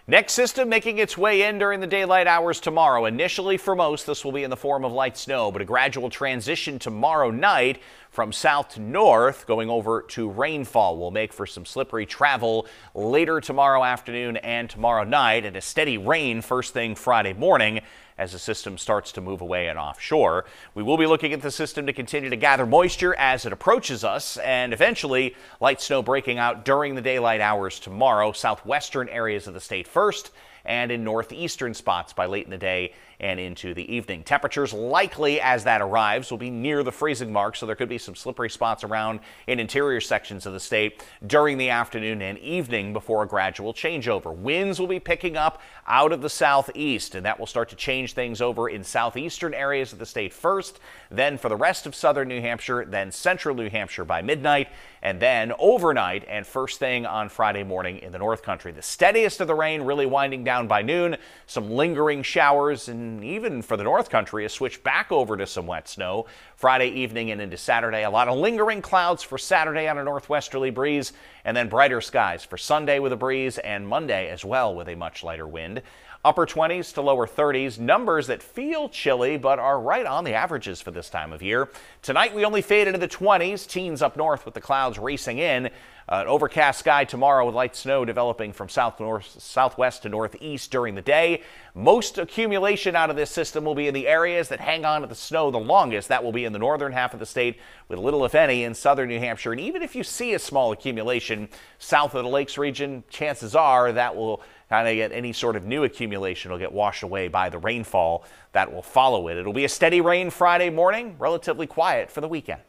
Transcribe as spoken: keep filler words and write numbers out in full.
Next system making its way in during the daylight hours tomorrow. Initially for most, this will be in the form of light snow, but a gradual transition tomorrow night from south to north, going over to rainfall will make for some slippery travel later tomorrow afternoon and tomorrow night, and a steady rain first thing Friday morning as the system starts to move away and offshore. We will be looking at the system to continue to gather moisture as it approaches us, and eventually light snow breaking out during the daylight hours tomorrow. Southwestern areas of the state first, and in northeastern spots by late in the day and into the evening. Temperatures likely as that arrives will be near the freezing mark, so there could be some slippery spots around in interior sections of the state during the afternoon and evening before a gradual changeover. Winds will be picking up out of the southeast, and that will start to change things over in southeastern areas of the state first, then for the rest of southern New Hampshire, then central New Hampshire by midnight, and then overnight and first thing on Friday morning in the North Country. The steadiest of the rain really winding down by noon, some lingering showers, and even for the North Country, a switch back over to some wet snow Friday evening and into Saturday. A lot of lingering clouds for Saturday on a northwesterly breeze, and then brighter skies for Sunday with a breeze, and Monday as well with a much lighter wind. Upper twenties to lower thirties, numbers that feel chilly but are right on the averages for this time of year. Tonight we only fade into the twenties, teens up north with the clouds racing in. An overcast sky tomorrow with light snow developing from south north, southwest to northeast during the day. Most accumulation out of this system will be in the areas that hang on to the snow the longest. That will be in the northern half of the state with little, if any, in southern New Hampshire. And even if you see a small accumulation south of the Lakes region, chances are that will kind of get any sort of new accumulation will get washed away by the rainfall that will follow it. It'll be a steady rain Friday morning, relatively quiet for the weekend.